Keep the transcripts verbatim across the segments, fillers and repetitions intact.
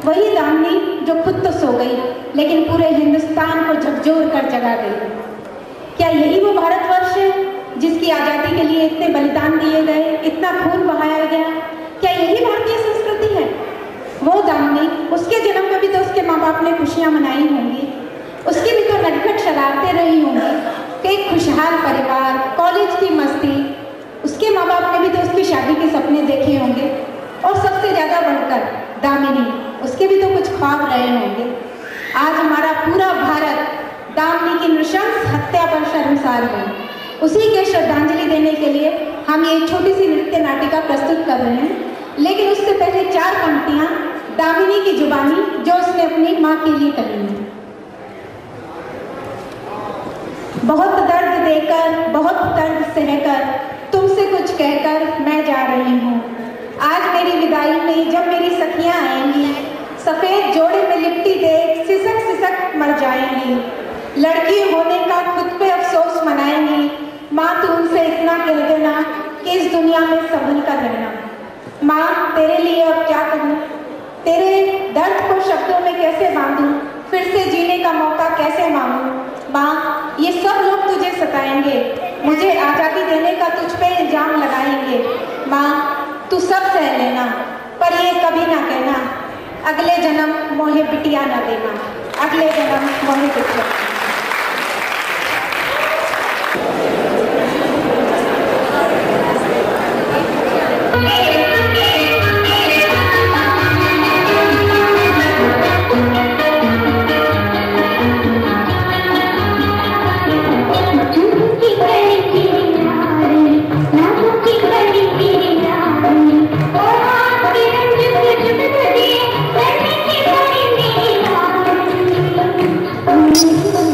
वही दामिनी जो खुद तो सो गई लेकिन पूरे हिंदुस्तान को झकझोर कर जगा गई। क्या यही वो भारतवर्ष है जिसकी आज़ादी के लिए इतने बलिदान दिए गए, इतना खून बहाया गया? क्या यही भारतीय संस्कृति है? वो दामिनी, उसके जन्म में भी तो उसके माँ बाप ने खुशियाँ मनाई होंगी, उसकी भी तो नटखट शरारतें रही होंगी कि एक खुशहाल परिवार, कॉलेज की मस्ती, उसके माँ बाप ने भी तो उसकी शादी के सपने देखे होंगे। और सबसे ज़्यादा बढ़कर दामिनी, उसके भी तो कुछ ख्वाब रहे होंगे। आज हमारा पूरा भारत दामिनी की नृशंस हत्या पर शर्मसार है। उसी के श्रद्धांजलि देने के लिए हम ये छोटी सी नृत्य नाटिका प्रस्तुत कर रहे हैं, लेकिन उससे पहले चार पंक्तियाँ दामिनी की जुबानी जो उसने अपनी माँ के लिए कही हैं। बहुत दर्द देकर, बहुत दर्द सहकर, तुमसे कुछ कहकर मैं जा रही हूँ। आज मेरी विदाई में जब मेरी सखियाँ आएंगी, सफ़ेद जोड़े में लिपटी देख सिसक सिसक मर जाएंगी। लड़की होने का खुद पे अफसोस मनाएंगी। माँ तू उनसे इतना कह देना कि इस दुनिया में संभल कर रहना। माँ तेरे लिए अब क्या कहूँ, तेरे दर्द को शब्दों में कैसे बांधूँ, फिर से जीने का मौका कैसे मांगूँ। माँ ये सब लोग तुझे सताएंगे, मुझे आज़ादी देने का तुझ पे इल्जाम लगाएंगे। माँ तू सब सह लेना, पर ये कभी ना कहना अगले जन्म मोहे बिटिया न देना, अगले जन्म मोहे बिटिया। Thank you.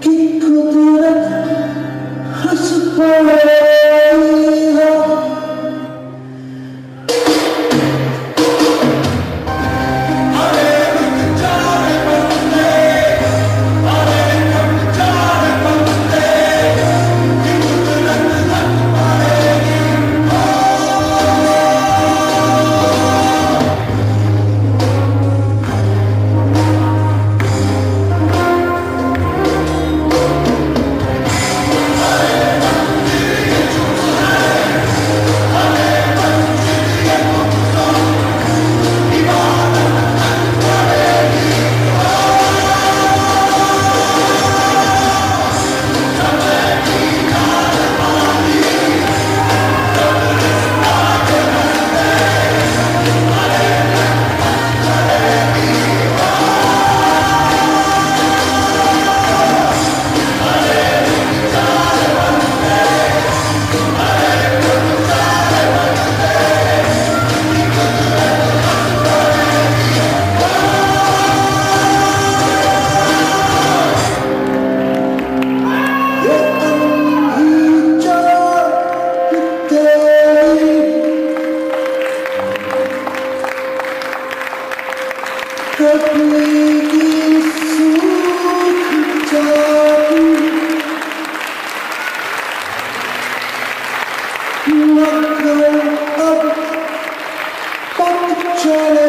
Journey.